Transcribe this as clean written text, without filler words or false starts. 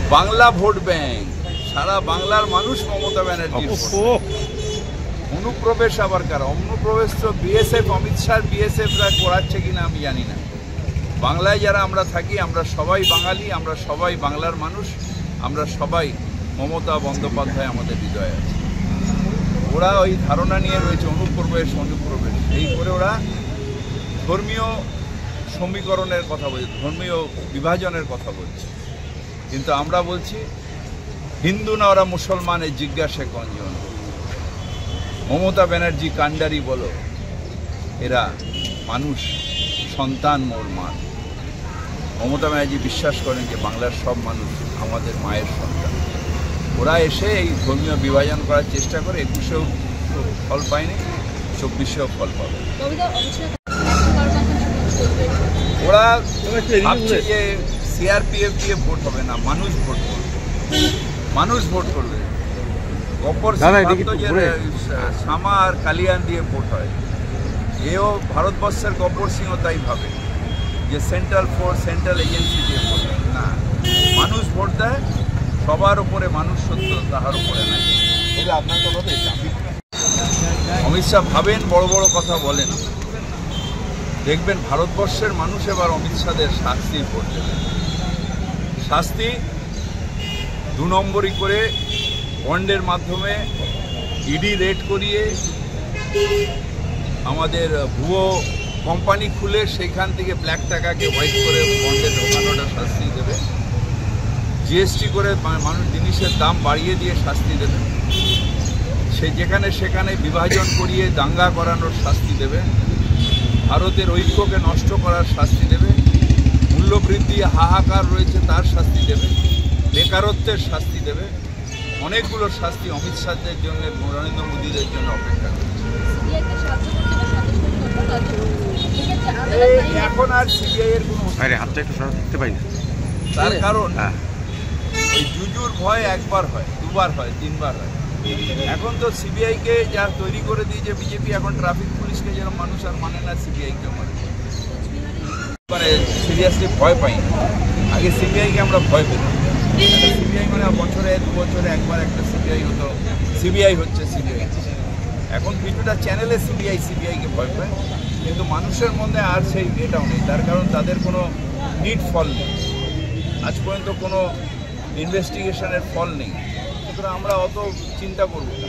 Bangla vote bank, সারা বাংলার মানুষ মমতা ব্যানার্জির অনুপ্রবেশ। আবার কারা অনুপ্রবেশ? তো বিএসএফ, অমিত শাহ বিএসএফরা করাচ্ছে কিনা আমি জানি না। বাংলায় যারা আমরা থাকি, আমরা সবাই বাঙালি, আমরা সবাই বাংলার মানুষ, আমরা সবাই মমতা বন্দ্যোপাধ্যায় আমাদের হৃদয়ে আছে। ওরা ওই ধারণা নিয়ে রয়েছে অনুপ্রবেশ, এই করে ওরা ধর্মীয় সমীকরণের কথা বলছে, ধর্মীয় বিভাজনের কথা বলছে। কিন্তু আমরা বলছি হিন্দু না ওরা মুসলমানের জিজ্ঞাসা কঞ্জন। মমতা ব্যানার্জি কান্ডারি বলো, এরা মানুষ, সন্তান মোর মান। মমতা ব্যানার্জি বিশ্বাস করেন যে বাংলার সব মানুষ আমাদের মায়ের সন্তান। ওরা এসে এই ধর্মীয় বিভাজন করার চেষ্টা করে, 21-এও ফল পায়নি, 24-এও ফল পাবে। ওরা ভাবছে যে সিআরপিএফ দিয়ে ভোট হবে না, মানুষ ভোট করবে, মানুষ ভোট করবে। গপ্পর সিদ্ধান্ত যে শামা আর কালিয়ান দিয়ে ভোট হয়, এও ভারতবর্ষের গব্বর সিংও তাই ভাবে যে সেন্ট্রাল ফোর্স, সেন্ট্রাল এজেন্সি দিয়ে ভোট হয় না। মানুষ ভোট দেয়, সবার উপরে মানুষ সত্য, তাহার উপরে নাই। আপনার কথা অমিত শাহ ভাবেন, বড় বড় কথা বলেন, দেখবেন ভারতবর্ষের মানুষ এবার অমিত শাহের শাস্তির ভোট দেবে। শাস্তি 2 নম্বরই করে বন্ডের মাধ্যমে ইডি রেড করিয়ে আমাদের ভুয়ো কোম্পানি খুলে সেইখান থেকে ব্ল্যাক টাকাকে হোয়াইট করে বন্ডে ঢোকানোটা শাস্তি দেবে। জিএসটি করে মানুষ জিনিসের দাম বাড়িয়ে দিয়ে শাস্তি দেবে। সে যেখানে সেখানে বিভাজন করিয়ে দাঙ্গা করানোর শাস্তি দেবে। ভারতের ঐক্যকে নষ্ট করার শাস্তি দেবে। মূল্যবৃদ্ধি হাহাকার রয়েছে তার শাস্তি দেবে। বেকারত্বের শাস্তি দেবে। অনেকগুলো শাস্তি অমিত শাহের জন্য, নরেন্দ্র মোদীদের জন্য অপেক্ষা করছে। এখন আর সিবিআই এর কোনো তার কারণ ওই জুজুর ভয় একবার হয়, দুবার হয়, 3বার হয়। এখন তো সিবিআইকে যা তৈরি করে দিয়েছে বিজেপি, এখন ট্রাফিক পুলিশকে যেন মানুষ আর মানে না, সিবিআইকে মানে সিরিয়াসলি ভয় পাই না। আগে সিবিআইকে আমরা ভয় পেতাম। সিবিআই মানে বছরে 2 বছরে একবার একটা সিবিআই হতো, সিবিআই হচ্ছে সিবিআই। এখন কিছুটা চ্যানেলে সিবিআইকে ভয় পায়, কিন্তু মানুষের মধ্যে আর সেই এটাও নেই। তার কারণ তাদের কোনো নিট ফল নেই, আজ পর্যন্ত কোনো ইনভেস্টিগেশনের ফল নেই। সুতরাং আমরা অত চিন্তা করব না।